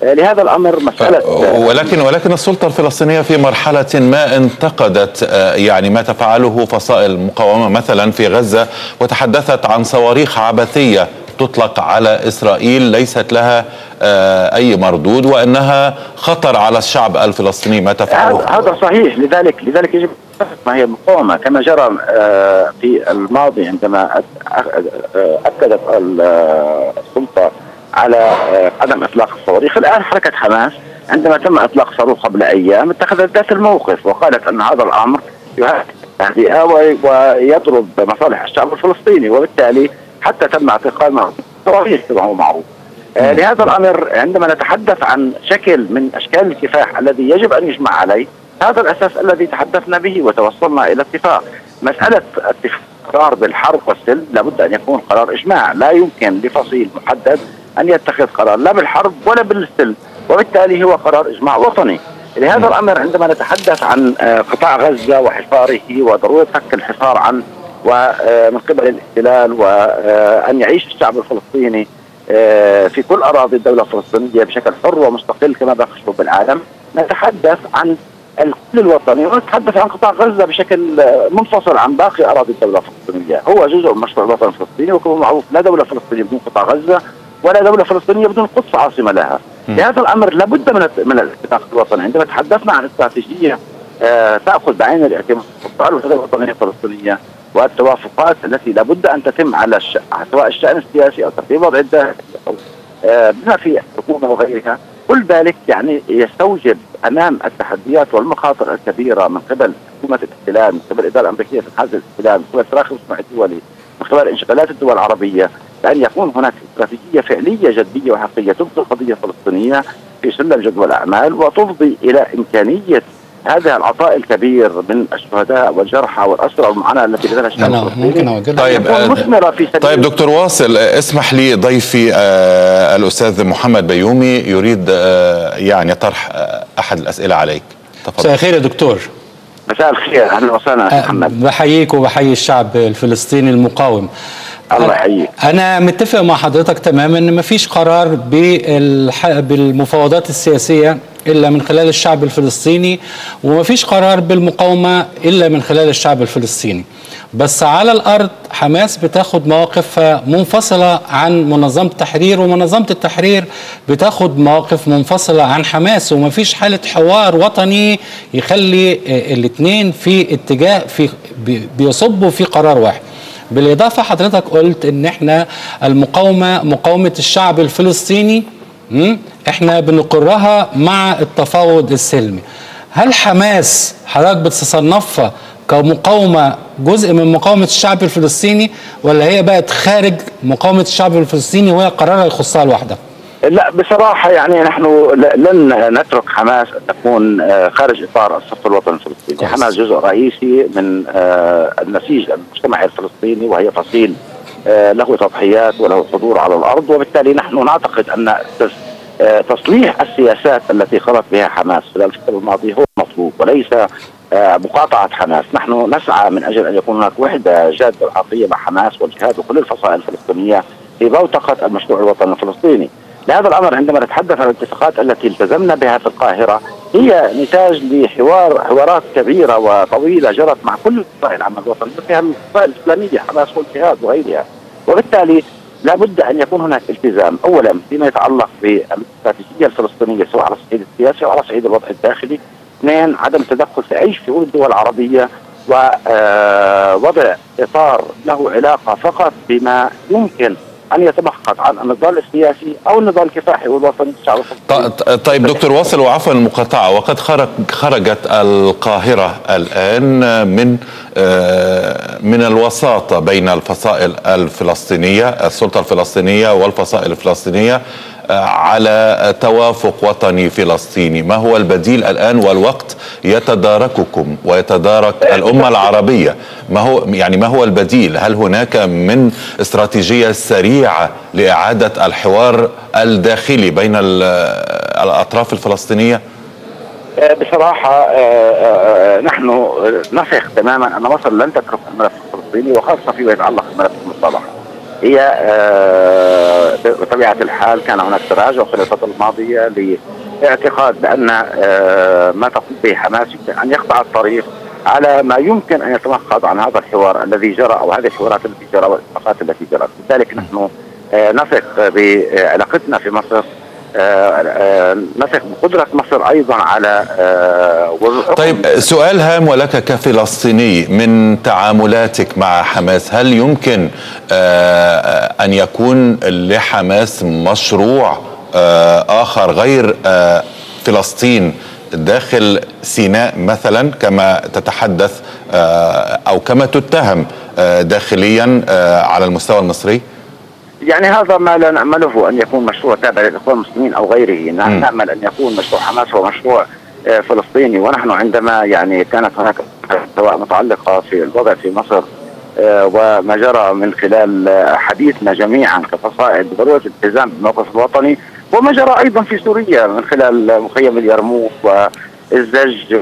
لهذا الامر مساله ولكن السلطه الفلسطينيه في مرحله ما انتقدت يعني ما تفعله فصائل المقاومه مثلا في غزه، وتحدثت عن صواريخ عبثيه تطلق على اسرائيل ليست لها اي مردود، وانها خطر على الشعب الفلسطيني ما تفعله. هذا صحيح. لذلك يجب ما هي المقاومه كما جرى في الماضي عندما اكدت السلطه على عدم اطلاق الصواريخ. الان حركه حماس عندما تم اطلاق صاروخ قبل ايام اتخذت ذات الموقف وقالت ان هذا الامر يهدئ ويضرب مصالح الشعب الفلسطيني، وبالتالي حتى تم اعتقال صواريخ كما هو معروف. لهذا الامر عندما نتحدث عن شكل من اشكال الكفاح الذي يجب ان يجمع عليه، هذا الاساس الذي تحدثنا به وتوصلنا الى اتفاق. مساله قرار بالحرب والسلم لابد ان يكون قرار اجماع، لا يمكن لفصيل محدد ان يتخذ قرار لا بالحرب ولا بالسلم، وبالتالي هو قرار اجماع وطني. لهذا الامر عندما نتحدث عن قطاع غزه وحصاره وضروره فك الحصار عنه ومن قبل الاحتلال، وان يعيش الشعب الفلسطيني في كل اراضي الدوله الفلسطينيه بشكل حر ومستقل كما باقي شعوب العالم، نتحدث عن الكل الوطني ونتحدث عن قطاع غزه بشكل منفصل عن باقي اراضي الدوله الفلسطينيه. هو جزء من مشروع الوطن الفلسطيني، وكما معروف لا دوله فلسطينيه بدون قطاع غزه ولا دوله فلسطينيه بدون القدس عاصمه لها. لهذا الامر لابد من الاتفاق الوطني. عندما تحدثنا عن استراتيجيه تاخذ بعين الاعتبار الوحده الوطنيه الفلسطينيه والتوافقات التي لابد ان تتم على سواء الشان السياسي او ترتيب وضع الداخلي او بما في الحكومه وغيرها، كل ذلك يعني يستوجب امام التحديات والمخاطر الكبيره من قبل حكومه الاحتلال، من قبل الاداره الامريكيه في حاز الاحتلال، من قبل التراخي المجتمعي الدولي، من قبل انشغالات الدول العربيه، بان يكون هناك استراتيجيه فعليه جديه وحقيقيه تبطل القضيه الفلسطينيه في سلم جدول الاعمال وتفضي الى امكانيه هذا العطاء الكبير من الشهداء والجرحى والاسرى والمعاناه التي بدها الشعب الفلسطيني. طيب دكتور واصل، اسمح لي ضيفي الاستاذ محمد بيومي يريد يعني طرح احد الاسئله عليك. تفضل. مساء الخير يا دكتور. مساء الخير، اهلا وسهلا محمد. بحييك وبحيي الشعب الفلسطيني المقاوم. الله يحييك. أنا متفق مع حضرتك تماما إن مفيش قرار بالمفاوضات السياسية إلا من خلال الشعب الفلسطيني، ومفيش قرار بالمقاومة إلا من خلال الشعب الفلسطيني. بس على الأرض حماس بتاخد مواقف منفصلة عن منظمة التحرير، ومنظمة التحرير بتاخد مواقف منفصلة عن حماس، ومفيش حالة حوار وطني يخلي الاثنين في اتجاه بيصبوا في قرار واحد. بالإضافة حضرتك قلت إن إحنا مقاومة الشعب الفلسطيني إحنا بنقرها مع التفاوض السلمي. هل حماس حضرتك بتصنفها كمقاومة جزء من مقاومة الشعب الفلسطيني، ولا هي بقت خارج مقاومة الشعب الفلسطيني وهي قرارها يخصها لوحدها؟ لا بصراحة يعني نحن لن نترك حماس أن تكون خارج إطار الصف الوطني الفلسطيني. حماس جزء رئيسي من النسيج المجتمعي الفلسطيني، وهي فصيل له تضحيات وله حضور على الأرض، وبالتالي نحن نعتقد أن تصليح السياسات التي خلت بها حماس خلال الفترة الماضية هو مطلوب، وليس مقاطعة حماس. نحن نسعى من أجل أن يكون هناك وحدة جادة وحقيقية مع حماس والجهاد وكل الفصائل الفلسطينية في بوتقة المشروع الوطني الفلسطيني. لهذا الامر عندما نتحدث عن الاتفاقات التي التزمنا بها في القاهره هي نتاج لحوارات كبيره وطويله جرت مع كل فصائل العمل الوطني فيها الفصائل الاسلاميه حماس والجهاد وغيرها، وبالتالي لابد ان يكون هناك التزام اولا فيما يتعلق بالاستراتيجيه الفلسطينيه سواء على الصعيد السياسي او على صعيد الوضع الداخلي. اثنين، عدم التدخل في اي شؤون الدول العربيه ووضع اطار له علاقه فقط بما يمكن أن يتمحض عن النضال السياسي أو النضال الكفاحي والوطني للشعب الفلسطيني. طيب دكتور واصل، وعفوا المقاطعة، وقد خرجت القاهرة الآن من الوساطة بين الفصائل الفلسطينية، السلطة الفلسطينية والفصائل الفلسطينية على توافق وطني فلسطيني. ما هو البديل الآن والوقت يتدارككم ويتدارك الأمة العربية؟ ما هو البديل؟ هل هناك من استراتيجية سريعة لإعادة الحوار الداخلي بين الأطراف الفلسطينية؟ بصراحة نحن نثق تماما أن مصر لن تترك الملف الفلسطيني، وخاصة فيما يتعلق بالملف المصطلح. هي بطبيعة الحال كان هناك تراجع في الفترة الماضية لاعتقاد بأن ما تقوم به حماس أن يقطع الطريق على ما يمكن أن يتنقض عن هذا الحوار الذي جرى أو هذه الحوارات التي جرى والاتفاقات التي جرت. لذلك نحن نثق بعلاقتنا في مصر، نثق بقدرة مصر أيضا على طيب سؤال هام ولك كفلسطيني، من تعاملاتك مع حماس هل يمكن أن يكون لحماس مشروع آخر غير فلسطين داخل سيناء مثلا كما تتحدث أو كما تتهم داخليا على المستوى المصري؟ يعني هذا ما لا نأمله أن يكون مشروع تابع للإخوان المسلمين أو غيره. نأمل أن يكون مشروع حماس هو مشروع فلسطيني. ونحن عندما يعني كانت هناك سواء متعلقة في الوضع في مصر وما جرى من خلال حديثنا جميعا كفصائل بضرورة الالتزام بالموقف الوطني، وما جرى أيضا في سوريا من خلال مخيم اليرموك والزج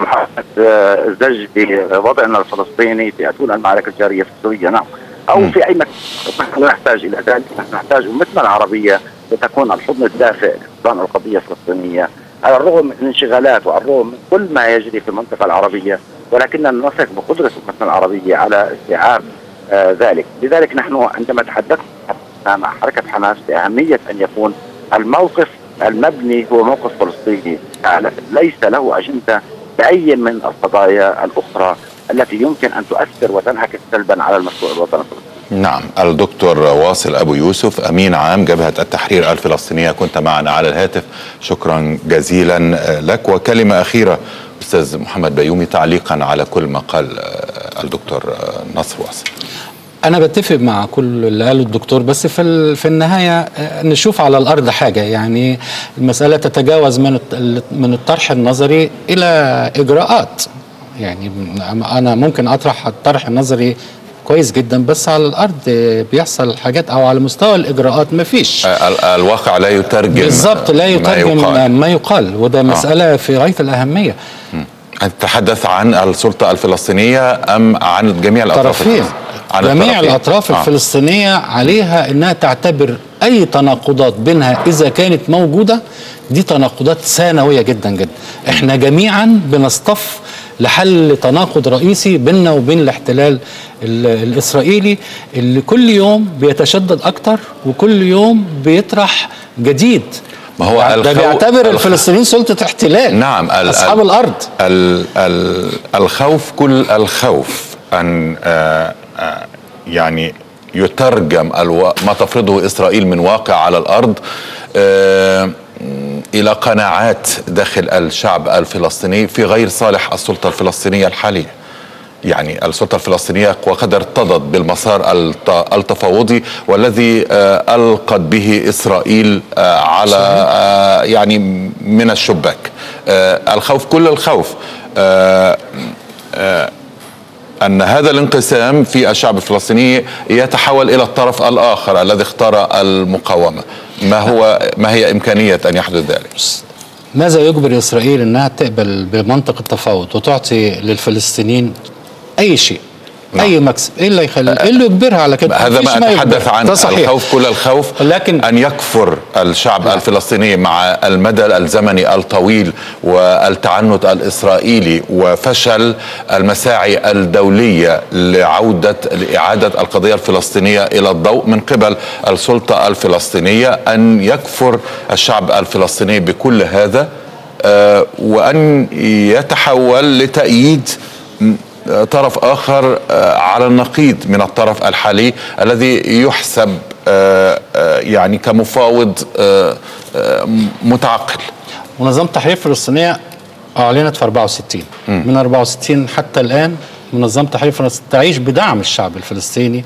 بوضعنا الفلسطيني في أتون المعركة الجارية في سوريا، نعم، أو في أي مكان. نحن نحتاج إلى ذلك، نحن نحتاج أمتنا العربية لتكون الحضن الدافئ لإحضان القضية الفلسطينية على الرغم من الانشغالات وعلى الرغم من كل ما يجري في المنطقة العربية، ولكننا نثق بقدرة أمتنا العربية على استيعاب ذلك. لذلك نحن عندما تحدثنا مع حركة حماس بأهمية أن يكون الموقف المبني هو موقف فلسطيني ليس له أجندة بأي من القضايا الأخرى التي يمكن أن تؤثر وتنعكس سلبا على المشروع الوطني الفلسطيني. نعم. الدكتور واصل أبو يوسف، أمين عام جبهة التحرير الفلسطينية، كنت معنا على الهاتف، شكرا جزيلا لك. وكلمة أخيرة أستاذ محمد بيومي تعليقا على كل ما قال الدكتور نصر واصل. أنا بتفق مع كل اللي قاله الدكتور، بس في النهاية نشوف على الأرض حاجة. يعني المسألة تتجاوز من الطرح النظري إلى إجراءات. يعني أنا ممكن أطرح الطرح النظري كويس جدا، بس على الأرض بيحصل حاجات، أو على مستوى الإجراءات ما فيش. الواقع لا يترجم بالضبط، لا يترجم ما يقال، وده مسألة في غاية الأهمية. تتحدث عن السلطة الفلسطينية أم عن جميع الأطراف؟ جميع الأطراف الفلسطينية عليها أنها تعتبر أي تناقضات بينها إذا كانت موجودة دي تناقضات ثانوية جدا جدا. احنا جميعا بنصطف لحل تناقض رئيسي بيننا وبين الاحتلال الإسرائيلي اللي كل يوم بيتشدد أكتر وكل يوم بيطرح جديد. ما هو ده بيعتبر الفلسطينيين سلطة احتلال. نعم، أصحاب الأرض. الخوف، كل الخوف أن يعني يترجم ما تفرضه إسرائيل من واقع على الأرض إلى قناعات داخل الشعب الفلسطيني في غير صالح السلطة الفلسطينية الحالية. يعني السلطة الفلسطينية وقد ارتضت بالمسار التفاوضي والذي ألقت به إسرائيل على يعني من الشباك. الخوف، كل الخوف أن هذا الانقسام في الشعب الفلسطيني يتحول إلى الطرف الآخر الذي اختار المقاومة. ما هي إمكانية أن يحدث ذلك؟ ماذا يجبر إسرائيل أنها تقبل بمنطق التفاوض وتعطي للفلسطينيين أي شيء؟ نعم. أي مكسب؟ إيه اللي يخلي؟ إيه اللي يجبرها على كده؟ هذا ما أتحدث عنه. الخوف، كل الخوف، لكن أن يكفر الشعب الفلسطيني مع المدى الزمني الطويل والتعنت الإسرائيلي وفشل المساعي الدولية لإعادة القضية الفلسطينية إلى الضوء من قبل السلطة الفلسطينية، أن يكفر الشعب الفلسطيني بكل هذا وأن يتحول لتأييد طرف آخر على النقيض من الطرف الحالي الذي يحسب يعني كمفاوض متعقل. منظمة التحرير الفلسطينية أعلنت في 64 من 64 حتى الآن منظمة التحرير الفلسطينية تعيش بدعم الشعب الفلسطيني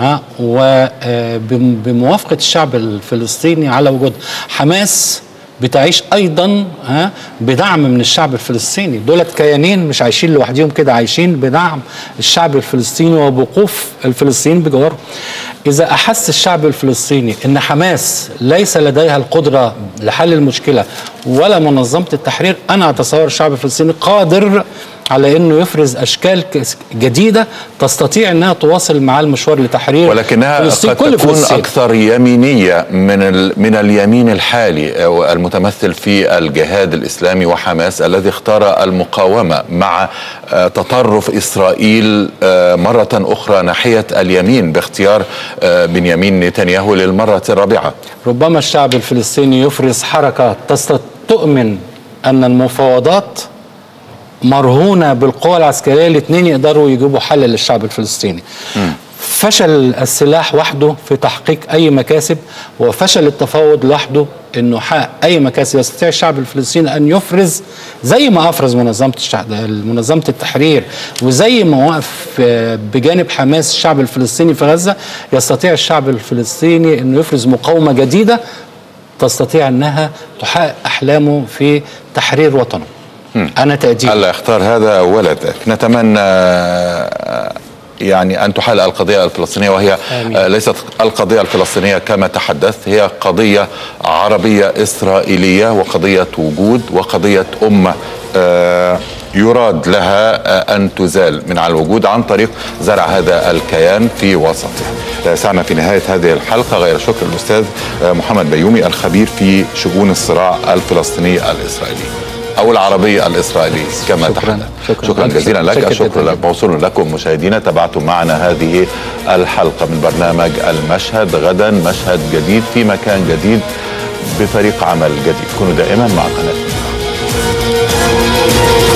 وبموافقة الشعب الفلسطيني على وجود حماس بتعيش ايضا بدعم من الشعب الفلسطيني. دولت كيانين مش عايشين لوحدهم كده، عايشين بدعم الشعب الفلسطيني وبوقوف الفلسطينيين بجوارهم. اذا احس الشعب الفلسطيني ان حماس ليس لديها القدره لحل المشكله ولا منظمه التحرير، انا اتصور الشعب الفلسطيني قادر على أنه يفرز أشكال جديدة تستطيع أنها تواصل مع المشوار لتحرير ولكنها قد تكون أكثر يمينية من اليمين الحالي المتمثل في الجهاد الإسلامي وحماس الذي اختار المقاومة مع تطرف إسرائيل مرة أخرى ناحية اليمين باختيار بنيامين نتنياهو للمرة الرابعة. ربما الشعب الفلسطيني يفرز حركة تؤمن أن المفاوضات مرهونة بالقوى العسكرية، الاثنين يقدروا يجيبوا حل للشعب الفلسطيني. فشل السلاح وحده في تحقيق أي مكاسب، وفشل التفاوض لوحده أنه حقق أي مكاسب. يستطيع الشعب الفلسطيني أن يفرز زي ما أفرز منظمة التحرير، وزي ما وقف بجانب حماس الشعب الفلسطيني في غزة، يستطيع الشعب الفلسطيني أنه يفرز مقاومة جديدة تستطيع أنها تحقق أحلامه في تحرير وطنه. أنا تقديري الله يختار هذا ولا ذاك. نتمنى يعني أن تحل القضية الفلسطينية، وهي ليست القضية الفلسطينية كما تحدث، هي قضية عربية إسرائيلية، وقضية وجود، وقضية أمة يراد لها أن تزال من على الوجود عن طريق زرع هذا الكيان في وسطه. سعنا في نهاية هذه الحلقة غير شكر الأستاذ محمد بيومي الخبير في شؤون الصراع الفلسطيني الإسرائيلي أو العربي الإسرائيلي كما تحدث. شكرا جزيلا لك. الشكر موصول لكم مشاهدينا. تابعتم معنا هذه الحلقة من برنامج المشهد. غدا مشهد جديد في مكان جديد بفريق عمل جديد. كونوا دائما مع قناة